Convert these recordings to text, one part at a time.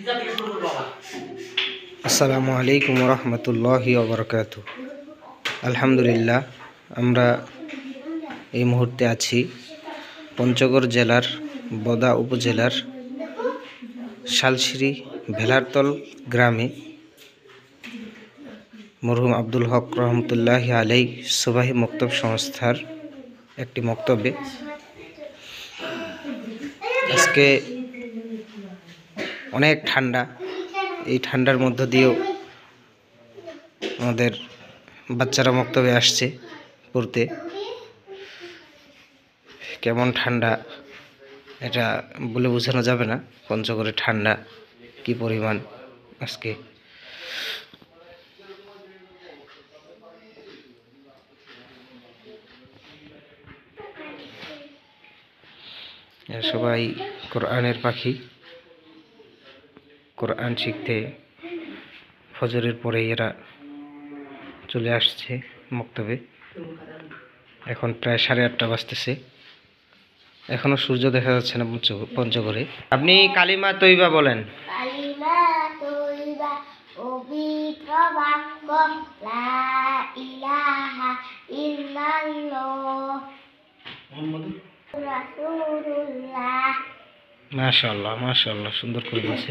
আসসালামু আলাইকুম রহমতুল্লাহি ওয়া বারাকাতুহু। আলহামদুলিল্লাহ, আমরা এই মুহূর্তে আছি পঞ্চগড় জেলার বদা উপজেলার শালশিরি ভেলারতল গ্রামে মরহুম আব্দুল হক রহমতুল্লাহি আলাইহি সুবাহি মক্তব সংস্থার একটি মক্তবে আজকে অনেক ঠান্ডা। এই ঠান্ডার মধ্য দিয়েও আমাদের বাচ্চারা মক্তবে আসছে পড়তে। কেমন ঠান্ডা এটা বলে বোঝানো যাবে না। পঞ্চগড়ে ঠান্ডা কি পরিমাণ আজকে। সবাই কোরআনের পাখি, কোরআন শিখতে ফজরের পরে এরা চলে আসছে মক্তবে। এখন প্রায় 8:30 বাজতেছে, এখনো সূর্য দেখা যাচ্ছে না পঞ্চগড়ে। আপনি কালিমা তৈবা বলেন। কালিমা তৈবা পবিত্র বাক্য লা ইলাহা ইল্লাল্লাহ মুহাম্মাদুর রাসূলুল্লাহ। মাশাআল্লাহ মাশাআল্লাহ, সুন্দর করে বলছে।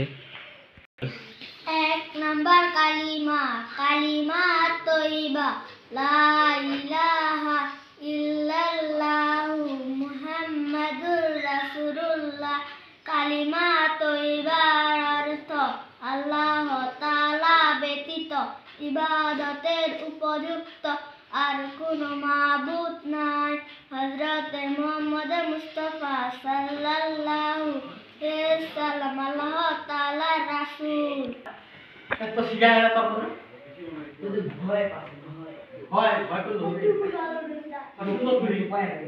1 নাম্বার কালিমা, কালিমা তৈবা লা ইলাহা ইল্লাল্লাহ মুহাম্মাদুর রাসূলুল্লাহ। কালিমা তৈবার অর্থ আল্লাহ তাআলা ব্যতীত ইবাদতের উপযুক্ত আর কোনো মাবুদ নাই। হযরত মুহাম্মদ মুস্তাফা সাল্লাল্লাহু আলাইহি সাল্লাম আল্লাহ তাআলার রাসূল। এত সিগারেট পাবো না যদি ভয় পাবো, ভয় ভয় করলে হবে আমি তো করি ভয় লাগে।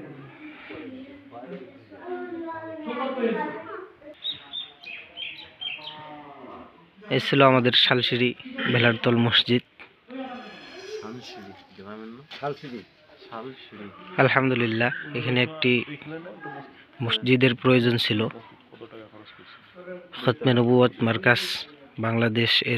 এই ছিল আমাদের শালশিরি ভেলারতল মসজিদ। আলহামদুলিল্লাহ, এখানে একটি মসজিদের প্রয়োজন ছিল। খতমে নবুয়ত মার্কাজ বাংলাদেশ এর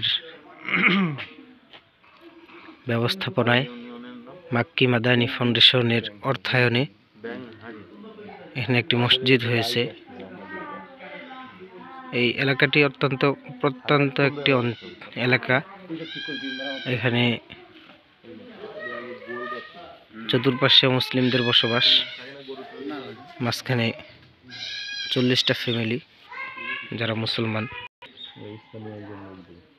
ব্যবস্থাপনায় মাক্কি মাদানী ফাউন্ডেশনের অর্থায়নে এখানে একটি মসজিদ হয়েছে। এই এলাকাটি প্রত্যন্ত একটি এলাকা। এখানে চতুর্পাশে মুসলিমদের বসবাস, মাঝখানে 40টা ফ্যামিলি যারা মুসলমান।